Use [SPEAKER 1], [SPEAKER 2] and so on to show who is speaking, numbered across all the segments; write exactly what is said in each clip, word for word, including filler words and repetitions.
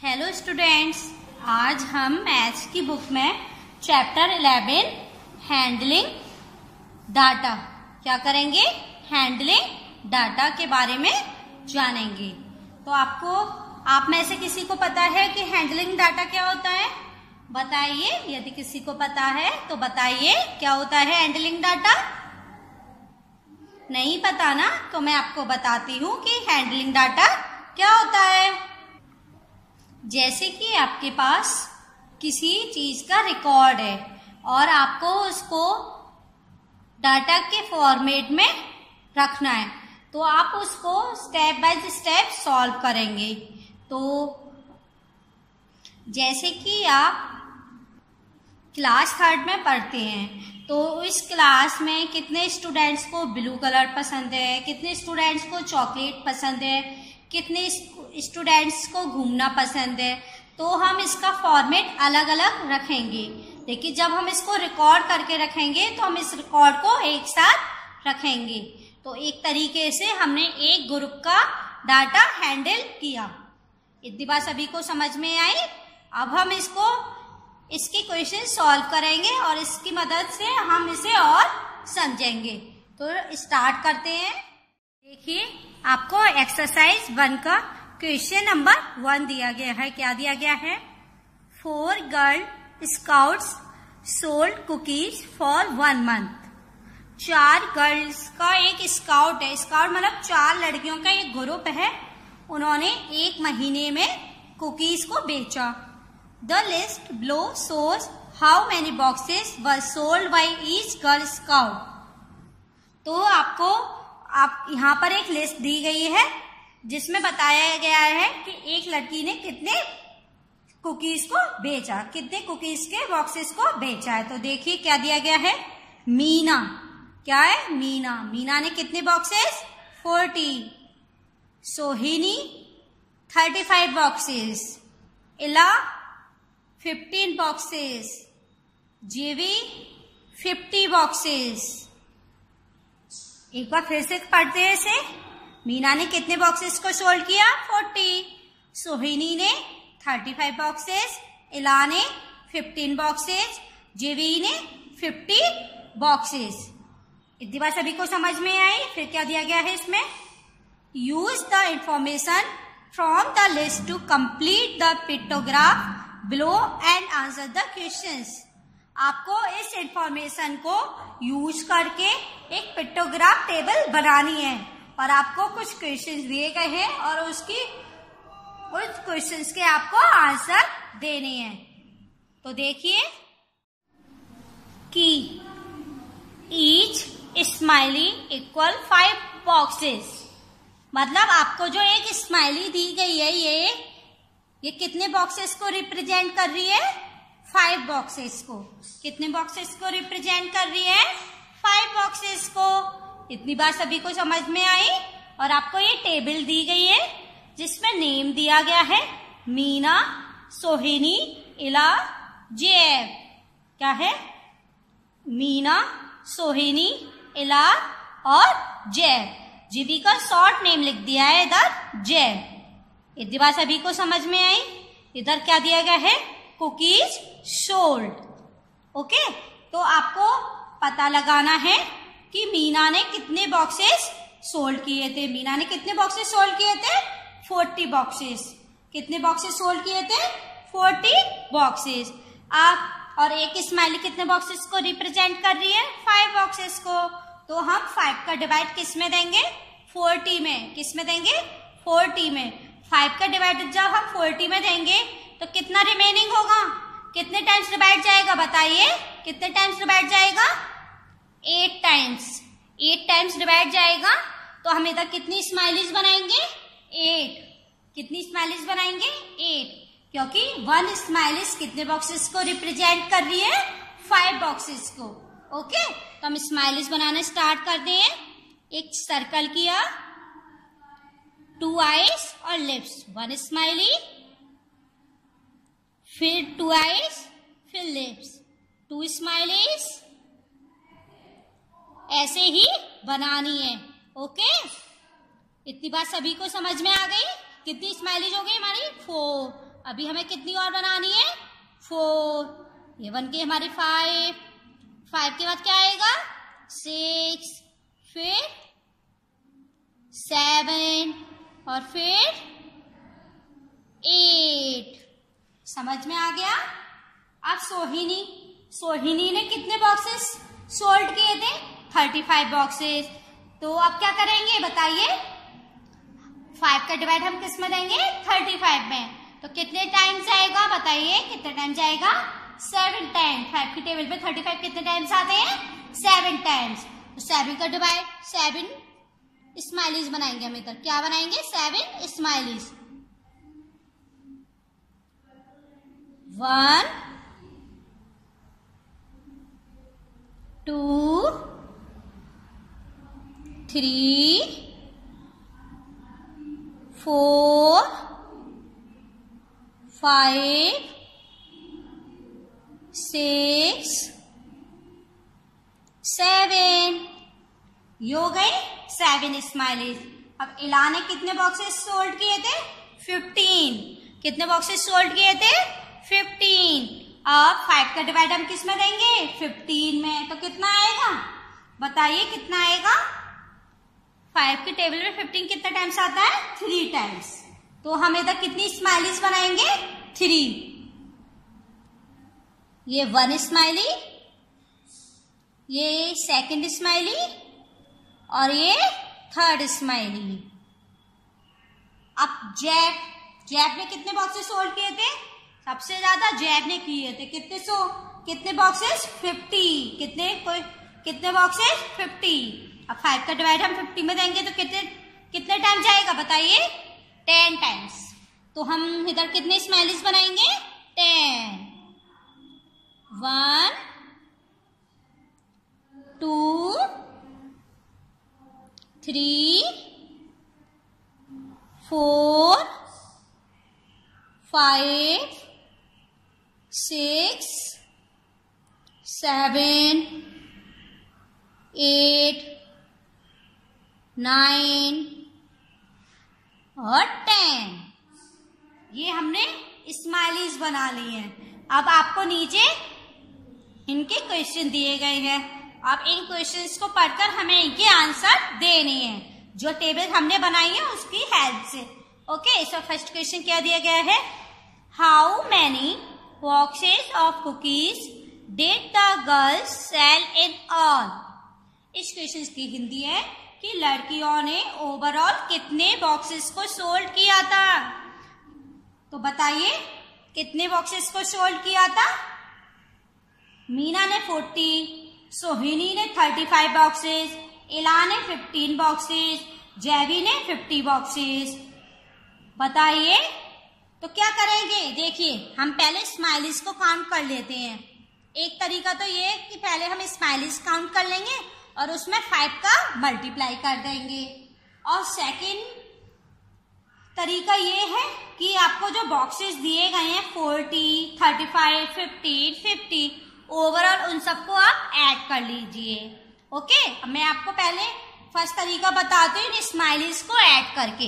[SPEAKER 1] Hello students, आज हम maths की बुक में चैप्टर इलेवन हैंडलिंग डाटा क्या करेंगे? हैंडलिंग डाटा के बारे में जानेंगे। तो आपको आप में से किसी को पता है कि हैंडलिंग डाटा क्या होता है? बताइए। यदि किसी को पता है तो बताइए क्या होता है हैंडलिंग डाटा। नहीं पता ना, तो मैं आपको बताती हूँ कि हैंडलिंग डाटा क्या होता है। जैसे कि आपके पास किसी चीज का रिकॉर्ड है और आपको उसको डाटा के फॉर्मेट में रखना है, तो आप उसको स्टेप बाय स्टेप सॉल्व करेंगे। तो जैसे कि आप क्लास थर्ड में पढ़ते हैं, तो इस क्लास में कितने स्टूडेंट्स को ब्लू कलर पसंद है, कितने स्टूडेंट्स को चॉकलेट पसंद है, कितने स्टूडेंट्स को घूमना पसंद है, तो हम इसका फॉर्मेट अलग अलग रखेंगे। लेकिन जब हम इसको रिकॉर्ड करके रखेंगे तो हम इस रिकॉर्ड को एक साथ रखेंगे। तो एक तरीके से हमने एक ग्रुप का डाटा हैंडल किया। इतनी बात सभी को समझ में आई। अब हम इसको इसके क्वेश्चन सॉल्व करेंगे और इसकी मदद से हम इसे और समझेंगे। तो स्टार्ट करते हैं। देखिए, आपको एक्सरसाइज वन का क्वेश्चन नंबर वन दिया गया है। क्या दिया गया है? Four girl scouts sold cookies for one month. चार गर्ल्स का एक स्काउट है। स्काउट मतलब चार लड़कियों का एक ग्रुप है। उन्होंने एक महीने में कुकीज को बेचा। The list below shows how many boxes were sold by each girl scout. तो आपको आप यहाँ पर एक लिस्ट दी गई है जिसमें बताया गया है कि एक लड़की ने कितने कुकीज को बेचा, कितने कुकीज के बॉक्सेस को बेचा है। तो देखिए क्या दिया गया है। मीना, क्या है? मीना मीना ने कितने boxes? Forty. Sohini thirty five boxes. Ila fifteen boxes. Jeevi fifty boxes. एक बार फिर से पढ़ते हैं इसे। मीना ने कितने बॉक्सेस को सोल्ड किया? फोर्टी। सोहिनी ने थर्टी फाइव बॉक्सेस। इला ने फिफ्टीन बॉक्सेस। जीवी ने फिफ्टी बॉक्सेस। इतनी बात सभी को समझ में आई। फिर क्या दिया गया है इसमें? Use the information from the list to complete the pictograph below and answer the questions. आपको इस इंफॉर्मेशन को यूज करके एक पिक्टोग्राफ टेबल बनानी है और आपको कुछ क्वेश्चंस दिए गए हैं और उसकी उस क्वेश्चंस के आपको आंसर देने हैं। तो देखिए कि each smiley equal five boxes. मतलब आपको जो एक स्माइली दी गई है, ये ये कितने बॉक्सेस को रिप्रेजेंट कर रही है? फाइव बॉक्सेस को। कितने बॉक्सेस को रिप्रेजेंट कर रही है? फाइव बॉक्सेस को। इतनी बात सभी को समझ में आई। और आपको ये टेबल दी गई है जिसमें नेम दिया गया है मीना, सोहिनी, इला, जैब। क्या है? मीना, सोहिनी, इला और जैब। जीवी का शॉर्ट नेम लिख दिया है इधर जैब। इतनी बात सभी को समझ में आई। इधर क्या दिया गया है? Cookies sold. ओके, तो आपको पता लगाना है कि मीना ने कितने बॉक्सेस सोल्ड किए थे। मीना ने कितने बॉक्सेस सोल्ड किए थे? Forty boxes. कितने बॉक्सेस सोल्ड किए थे? Forty boxes. आप और एक स्माइली कितने बॉक्सेस को रिप्रेजेंट कर रही है? फाइव बॉक्सेस को। तो हम फाइव का डिवाइड किस में देंगे? फोर्टी में। किस में देंगे? फोर्टी में। फाइव का डिवाइड जब हम फोर्टी में देंगे तो कितना रिमेनिंग होगा? कितने टाइम्स डिवाइड जाएगा? बताइए कितने टाइम्स डिवाइड जाएगा? Eight times. Eight times divide जाएगा। तो हम इधर कितनी स्माइलीज बनाएंगे? एट। कितनी स्माइलीज बनाएंगे? एट। क्योंकि वन स्माइलीज कितने बॉक्सेस को रिप्रेजेंट कर रही है? फाइव बॉक्सेस को। ओके, तो हम स्माइलीज बनाना स्टार्ट करते हैं। एक सर्कल किया, टू आईज और लिप्स, वन स्माइली, फिर टू आईज, फिर लिप्स, टू स्माइलीज। ऐसे ही बनानी है। ओके, इतनी बात सभी को समझ में आ गई। कितनी स्माइलीज हो गई हमारी? फोर। अभी हमें कितनी और बनानी है? फोर। ये बन गई हमारी फाइव। फाइव के बाद क्या आएगा? सिक्स, फिर सेवन और फिर एट। समझ में आ गया? अब सोहिनी सोहिनी ने कितने बॉक्सेस सोल्ड किए थे? Thirty five boxes. तो अब क्या करेंगे बताइए? फाइव का डिवाइड हम किस में देंगे? थर्टी फाइव में। तो कितने टाइम्स आएगा बताइए? कितने टाइम्स आएगा? Seven times. फाइव की टेबल पे थर्टी फाइव कितने टाइम्स आते हैं? Seven times. तो सेवन का डिवाइड, सेवन स्माइलीज बनाएंगे हम इधर। क्या बनाएंगे? Seven smileys. One, two, three, four, five, six, seven. ये हो गई सेवन स्माइलीज। अब इला ने कितने बॉक्सेस सोल्ड किए थे? फिफ्टीन। कितने बॉक्सेस सोल्ड किए थे? फिफ्टीन। अब फाइव का डिवाइड हम किस में देंगे? फिफ्टीन में। तो कितना आएगा बताइए? कितना आएगा? फाइव की टेबल में फिफ्टीन कितने टाइम्स आता है? Three times. तो हम इधर कितनी स्माइलीज बनाएंगे? थ्री। ये वन स्माइली, ये सेकंड स्माइली और ये थर्ड स्माइली। अब जैब जैब ने कितने बॉक्सेस सोल्ड किए थे? सबसे ज्यादा जैब ने किए थे। कितने सो कितने बॉक्सेस? फिफ्टी। कितने कोई कितने बॉक्सेस? फिफ्टी। अब फाइव का डिवाइड हम फिफ्टी में देंगे तो कितने कितने टाइम जाएगा बताइए? Ten times. तो हम इधर कितने स्माइलीज बनाएंगे? Ten. One, two, three, four, five, six, seven, eight, nine और टेन। ये हमने स्माइलीज बना ली हैं। अब आपको नीचे इनके क्वेश्चन दिए गए हैं। अब इन क्वेश्चंस को पढ़कर हमें इनके आंसर देने हैं, जो टेबल हमने बनाई है उसकी हेल्प से। ओके, सो फर्स्ट क्वेश्चन क्या दिया गया है? How many boxes of cookies did the girls sell in all? इस क्वेश्चन की हिंदी है कि लड़कियों ने ओवरऑल कितने बॉक्सेस को सोल्ड किया था? तो बताइए कितने बॉक्सेस को सोल्ड किया था? मीना ने फोर्टी, सोहिनी ने थर्टी फाइव बॉक्सेस, इला ने फिफ्टीन बॉक्सेस, जैवी ने फिफ्टी बॉक्सेस। बताइए तो क्या करेंगे? देखिए हम पहले स्माइलीज को काउंट कर लेते हैं। एक तरीका तो ये कि पहले हम स्माइलीज काउंट कर लेंगे और उसमें फाइव का मल्टीप्लाई कर देंगे। और सेकंड तरीका ये है कि आपको जो बॉक्सेस दिए गए हैं forty, thirty five, fifteen, fifty, overall उन सबको आप ऐड कर लीजिए। ओके, अब मैं आपको पहले फर्स्ट तरीका बताती हूँ स्माइलीज को ऐड करके।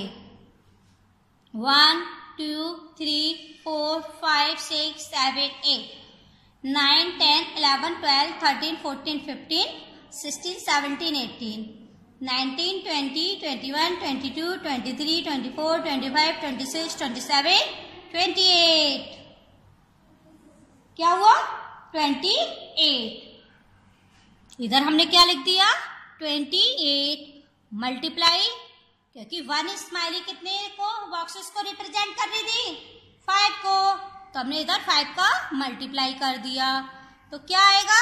[SPEAKER 1] One, two, three, four, five, six, seven, eight, nine, ten, eleven, twelve, thirteen, fourteen, fifteen, sixteen, seventeen, eighteen, nineteen, twenty, twenty one, twenty two, twenty three, twenty four, twenty five, twenty six, twenty seven, twenty eight. क्या हुआ? Twenty eight. इधर हमने क्या लिख दिया? Twenty eight multiply, क्योंकि one smiley कितने को बॉक्सेस को रिप्रेजेंट कर रही थी? फाइव को। तो हमने इधर फाइव का मल्टीप्लाई कर दिया। तो क्या आएगा?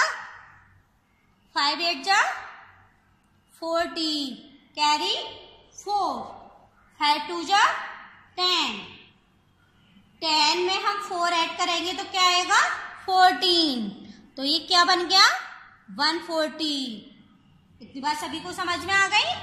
[SPEAKER 1] फाइव एट जा forty, carry four, five two जा टेन, टेन में हम फोर ऐड करेंगे तो क्या आएगा? फोर्टीन। तो ये क्या बन गया? One forty. इतनी बात सभी को समझ में आ गई?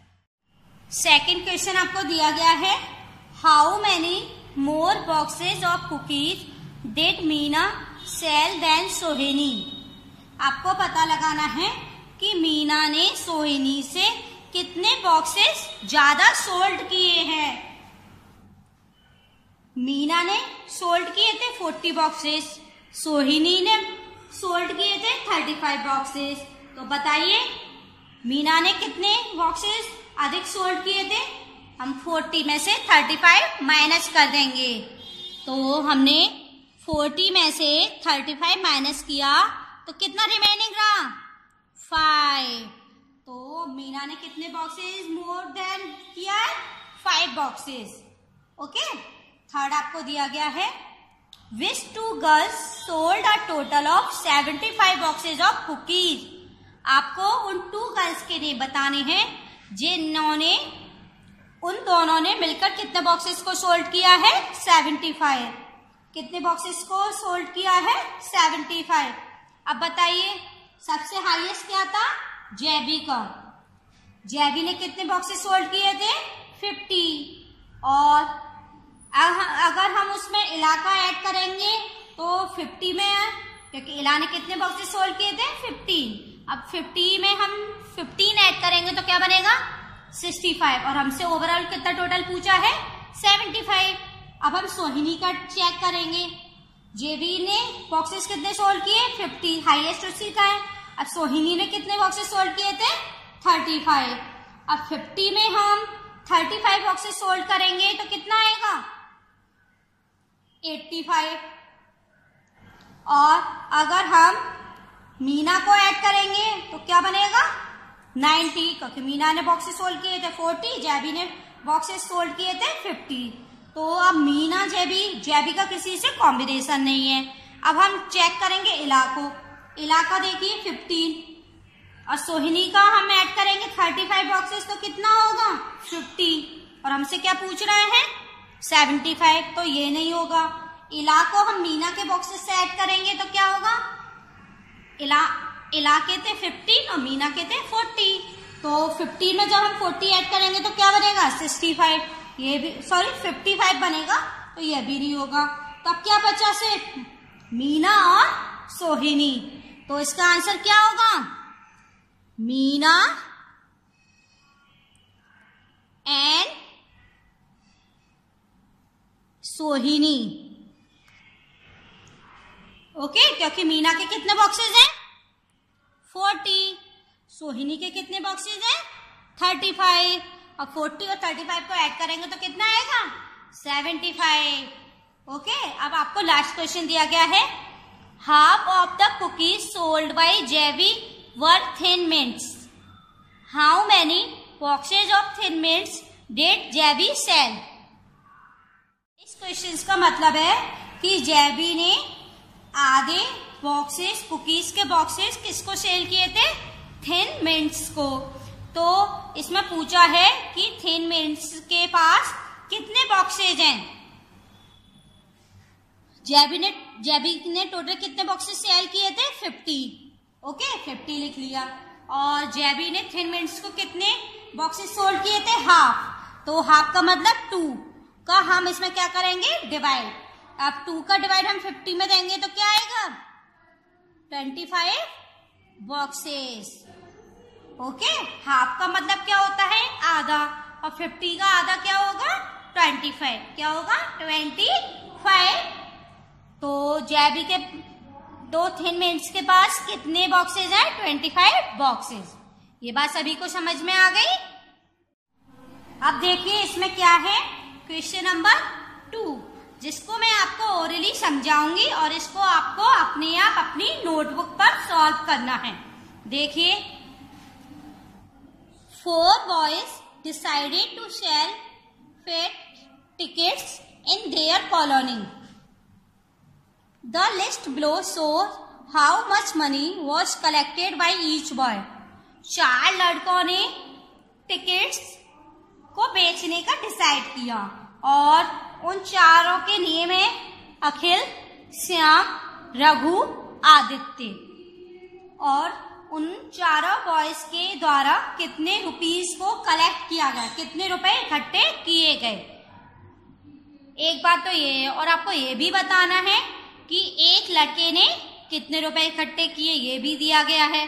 [SPEAKER 1] सेकंड क्वेश्चन आपको दिया गया है, how many more boxes of cookies did Meena sell than Sohini? आपको पता लगाना है कि मीना ने सोहिनी से कितने बॉक्सेस ज्यादा सोल्ड किए हैं। मीना ने सोल्ड किए थे फोर्टी बॉक्सेस, सोहिनी ने सोल्ड किए थे थर्टी फाइव बॉक्सेस। तो बताइए मीना ने कितने बॉक्सेस अधिक सोल्ड किए थे? हम फोर्टी में से थर्टी फाइव माइनस कर देंगे। तो हमने फोर्टी में से थर्टी फाइव माइनस किया तो कितना रिमेनिंग रहा? फाइव। तो मीना ने कितने बॉक्सेस मोर देन किया है? Five boxes. ओके, थर्ड आपको दिया गया है, which two girls sold a total of seventy five boxes of cookies. आपको उन टू गर्ल्स के लिए बताने हैं जिन्होंने उन दोनों ने मिलकर कितने बॉक्सेस को सोल्ड किया है? Seventy five. कितने बॉक्सेस को सोल्ड किया है? Seventy five. अब बताइए सबसे हाईएस्ट क्या था? जेबी का। जेबी ने कितने बॉक्सेस सोल्ड किए थे? फिफ्टी। और अगर हम उसमें इलाका ऐड करेंगे तो फिफ्टी में, क्योंकि इला ने कितने बॉक्सेस सोल्ड किए थे? फिफ्टीन। अब फिफ्टी में हम फिफ्टीन ऐड करेंगे तो क्या बनेगा? Sixty five. और हमसे ओवरऑल कितना टोटल पूछा है? Seventy five. अब हम सोहिनी का चेक करेंगे। जेबी ने बॉक्सेस कितने सोल्ड किए? फिफ्टी, हाईएस्ट उसी का है। अब सोहिनी ने कितने बॉक्सेस सोल्ड किए थे? Thirty five. अब फिफ्टी में हम थर्टी फाइव बॉक्सेस सोल्ड करेंगे तो कितना आएगा? Eighty five. और अगर हम मीना को ऐड करेंगे तो क्या बनेगा? नाइन्टी, क्योंकि मीना ने बॉक्सेस सोल्ड किए थे फोर्टी, जेबी ने बॉक्सेस सोल्ड किए थे फिफ्टी। तो अब मीना जेबी, जेबी का किसी से कॉम्बिनेशन नहीं है। अब हम चेक करेंगे इला को। इला का देखिए फिफ्टीन और सोहिनी का हम ऐड करेंगे थर्टी फाइव बॉक्सेस तो कितना होगा? फिफ्टी। और हमसे क्या पूछ रहे हैं? Seventy five. तो ये नहीं होगा। इला को हम मीना के बॉक्सेस से ऐड करेंगे तो क्या होगा? इला इला के थे फिफ्टीन और मीना के थे फोर्टी। तो फिफ्टीन में जब हम फोर्टी ऐड करेंगे तो क्या बनेगा? Sixty five. ये भी सॉरी फिफ्टी फाइव बनेगा, तो ये भी नहीं होगा। तो अब क्या बचा? सिर्फ मीना और सोहिनी। तो इसका आंसर क्या होगा? Meena and Sohini. ओके, क्योंकि मीना के कितने बॉक्सेस हैं? फोर्टी। सोहिनी के कितने बॉक्सेस हैं? Thirty five. और फोर्टी और थर्टी फाइव को ऐड करेंगे तो कितना आएगा? Seventy five. ओके, अब आपको लास्ट क्वेश्चन दिया गया है, half of the cookies sold by JB were thin mints. How many boxes of thin mints did JB sell? इस क्वेश्चन का मतलब है कि जेबी ने आधे बॉक्सेस, कुकीज के बॉक्सेस किसको सेल किए थे? थिन मिंट्स को। तो इसमें पूछा है कि थिन मिंट्स के पास कितने बॉक्सेज हैं? जेबी ने जेबी ने टोटल कितने बॉक्सेस सेल किए थे? फिफ्टी। ओके, फिफ्टी लिख लिया। और जेबी ने थिन मिंट्स को कितने बॉक्सेस सोल्ड किए थे? हाफ। तो हाफ का मतलब टू का हम इसमें क्या करेंगे? डिवाइड। अब टू का डिवाइड हम फिफ्टी में देंगे तो क्या आएगा? Twenty five boxes. Okay, half का मतलब क्या होता है? आधा। और फिफ्टी का आधा क्या होगा? Twenty five. क्या होगा? Twenty five. तो जेबी के दो थिन मिंट्स के पास कितने बॉक्सेस हैं? Twenty five boxes. ये बात सभी को समझ में आ गई? अब देखिए इसमें क्या है, क्वेश्चन नंबर टू, जिसको मैं आपको ओरली समझाऊंगी और इसको आपको अपने आप अपनी नोटबुक पर सॉल्व करना है। देखिए, four boys decided to sell fete tickets in their colony. The list below shows how much money was collected by each boy. चार लड़कों ने टिकट्स को बेचने का डिसाइड किया और उन चारों के नियम है अखिल, श्याम, रघु, आदित्य। और उन चारों बॉयज के द्वारा कितने रुपीस को कलेक्ट किया गया, कितने रुपए इकट्ठे किए गए। एक बात तो ये है, और आपको ये भी बताना है कि एक लड़के ने कितने रुपए इकट्ठे किए, ये भी दिया गया है।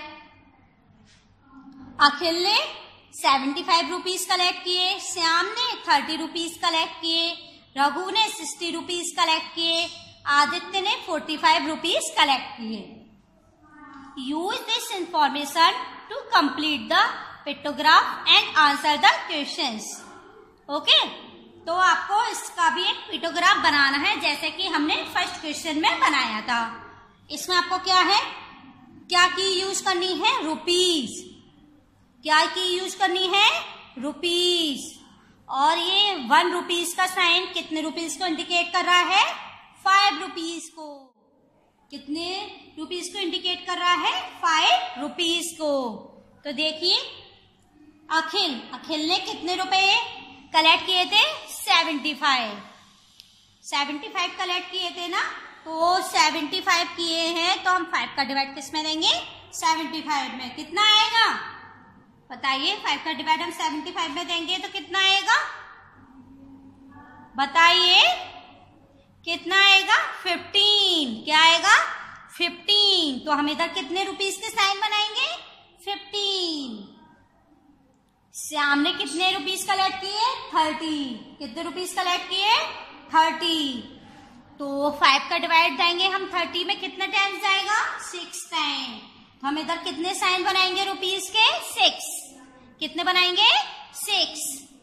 [SPEAKER 1] अखिल ने सेवेंटी फाइव रुपीज कलेक्ट किए, श्याम ने थर्टी रुपीज कलेक्ट किए, रघु ने सिक्सटी रुपीज कलेक्ट किए, आदित्य ने फोर्टी फाइव रुपीज कलेक्ट किए। Use this information to complete the pictograph and answer the questions. Okay, तो आपको इसका भी एक पिक्टोग्राफ बनाना है, जैसे कि हमने फर्स्ट क्वेश्चन में बनाया था। इसमें आपको क्या है, क्या की यूज करनी है, रुपीज। क्या की यूज करनी है, रुपीज। और ये वन रुपीज का साइन कितने रुपीज को इंडिकेट कर रहा है, फाइव रुपीज को। कितने रुपीज को इंडिकेट कर रहा है, फाइव रुपीज को। तो देखिए, अखिल अखिल ने कितने रुपए कलेक्ट किए थे, seventy five. Seventy five collect किए थे ना, तो सेवेंटी फाइव किए हैं, तो हम फाइव का डिवाइड किस में देंगे, सेवेंटी फाइव में। कितना आएगा बताइए, फाइव का डिवाइड हम सेवेंटी फाइव में देंगे तो कितना आएगा, बताइए कितना आएगा, फिफ्टीन। क्या आएगा, फिफ्टीन। तो हम इधर कितने रुपीस के साइन बनाएंगे, फिफ्टीन। श्याम ने कितने रुपीस कलेक्ट किए, थर्टी। कितने रुपीस कलेक्ट किए, थर्टी। तो फाइव का डिवाइड देंगे हम थर्टी में, कितने टाइम्स जाएगा, सिक्स टाइम। तो हम इधर कितने साइन बनाएंगे रुपीस के, सिक्स। कितने बनाएंगे, सिक्स।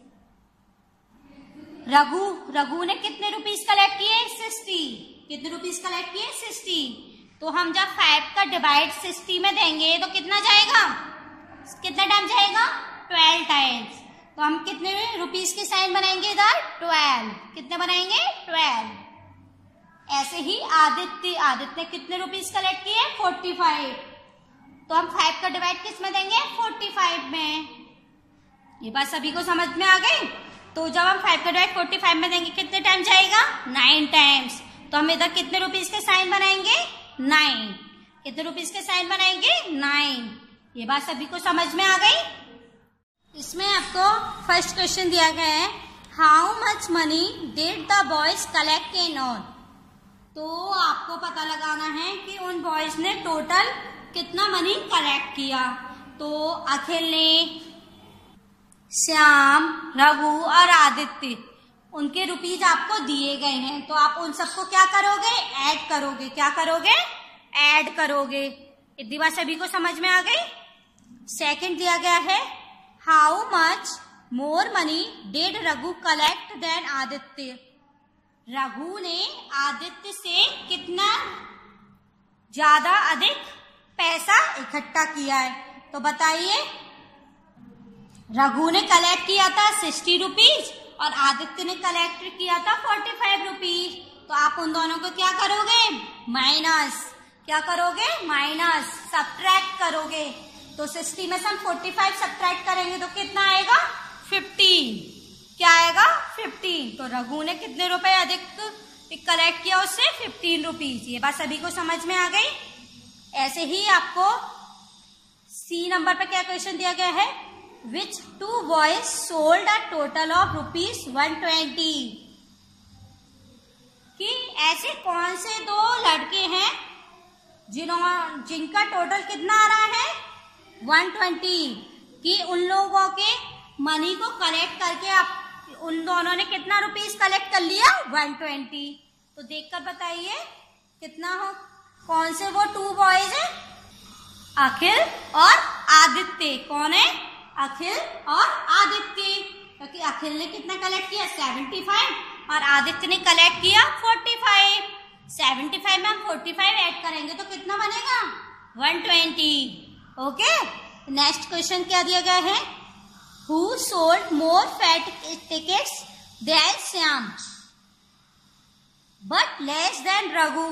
[SPEAKER 1] रघु रघु ने कितने रुपीस कलेक्ट किए, सिक्सटी। कितने रुपीस कलेक्ट किए, सिक्सटी। तो हम जब फाइव का डिवाइड सिक्सटी में देंगे तो कितना जाएगा, कितना टाइम जाएगा, ट्वेल्व टाइम्स। तो हम कितने रुपीस के साइन बनाएंगे इधर, ट्वेल्व। कितने बनाएंगे, ट्वेल्व। ऐसे ही आदित्य आदित्य ने कितने रुपीस कलेक्ट किए, फोर्टी फाइव। तो हम फाइव का डिवाइड किस में देंगे, फोर्टी फाइव में। ये बात सभी को समझ में आ गई। तो जब हम फाइव का डिवाइड फोर्टी फाइव में देंगे कितने टाइम जाएगा, नाइन टाइम्स। तो हम इधर कितने रुपीस के साइन बनाएंगे, नाइन। कितने रुपीस के साइन बनाएंगे, नाइन। ये बात सभी को समझ में आ गई। इसमें आपको फर्स्ट क्वेश्चन दिया गया है, how much money did the boys collect in all. तो आपको पता लगाना है कि उन बॉयज ने टोटल कितना मनी कलेक्ट किया। तो अखिल ने, श्याम, रघु और आदित्य, उनके रुपीज आपको दिए गए हैं। तो आप उन सबको क्या करोगे, ऐड करोगे। क्या करोगे, ऐड करोगे। इतनी बात सभी को समझ में आ गई। सेकंड दिया गया है, how much more money did Raghu collect than Aditya. Raghu ने आदित्य से कितना ज्यादा अधिक पैसा इकट्ठा किया है। तो बताइए, रघु ने कलेक्ट किया था सिक्सटी रुपीज और आदित्य ने कलेक्ट किया था फोर्टी फाइव रुपीज। तो आप उन दोनों को क्या करोगे, माइनस। क्या करोगे, माइनस, सब्ट्रैक्ट करोगे। तो सिक्सटी में से हम फोर्टी फाइव सब्ट्रैक्ट करेंगे तो कितना आएगा, फिफ्टीन। क्या आएगा, फिफ्टीन। तो रघु ने कितने रुपए अधिक कलेक्ट किया, उससे फिफ्टीन रुपीज। ये बात सभी को समझ में आ गई। ऐसे ही आपको सी नंबर पे क्या क्वेश्चन दिया गया है, which two boys sold a total of rupees one twenty. कि ऐसे कौन से दो लड़के हैं जिन्हों जिनका टोटल कितना आ रहा है, वन ट्वेंटी। कि उन लोगों के मनी को कलेक्ट करके आप उन दोनों ने कितना रुपीस कलेक्ट कर लिया, वन ट्वेंटी। तो देखकर बताइए कितना हो, कौन से वो टू बॉयज हैं, अखिल और आदित्य। कौन है, अखिल और आदित्य। क्योंकि तो अखिल ने कितना कलेक्ट किया, सेवेंटी फाइव और आदित्य ने कलेक्ट किया फोर्टी फाइव। सेवेंटी फाइव में हम फोर्टी फाइव ऐड करेंगे तो कितना बनेगा, one twenty. Okay, next question क्या दिया गया है, who sold more fair tickets than Shyam but less than Raghu.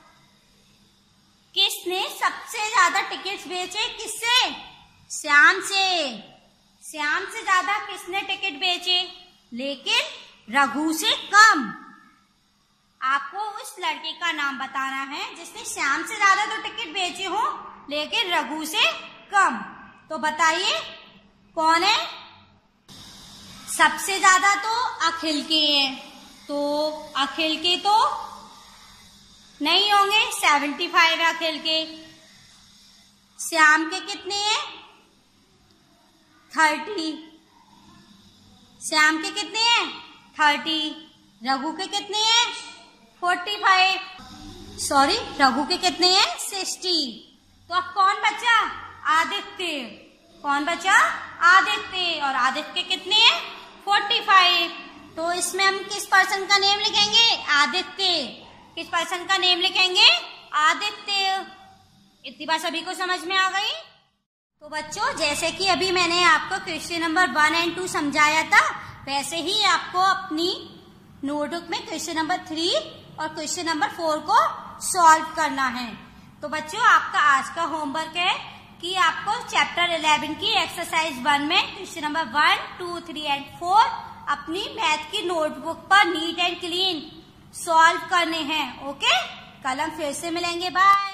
[SPEAKER 1] किसने सबसे ज्यादा टिकट्स बेचे, किससे, श्याम से। श्याम से ज्यादा किसने टिकट बेचे, लेकिन रघु से कम। आपको उस लड़के का नाम बताना है जिसने श्याम से ज्यादा तो टिकट बेचे हो लेकिन रघु से कम। तो बताइए कौन है, सबसे ज्यादा तो अखिल के हैं। तो अखिल के तो नहीं होंगे, सेवेंटी फाइव है अखिल के। श्याम के कितने हैं, थर्टी। श्याम के कितने हैं, थर्टी। रघु के कितने हैं? Forty five. सॉरी, रघु के कितने हैं? सिक्सटी। तो अब कौन बचा? आदित्य। कौन बचा? आदित्य। और आदित्य के कितने हैं? Forty five. तो इसमें हम किस पर्सन का नेम लिखेंगे? आदित्य। किस पर्सन का नेम लिखेंगे? आदित्य। इतनी बात सभी को समझ में आ गई? तो बच्चों, जैसे कि अभी मैंने आपको question number one and two समझाया था, वैसे ही आपको अपनी नोटबुक में क्वेश्चन नंबर थ्री और क्वेश्चन नंबर फोर को सॉल्व करना है। तो बच्चों, आपका आज का होमवर्क है कि आपको चैप्टर इलेवन की एक्सरसाइज वन में question number one, two, three and four अपनी मैथ की नोटबुक पर नीट एंड क्लीन सॉल्व करने हैं। ओके, कल हम फिर से मिलेंगे। बाय।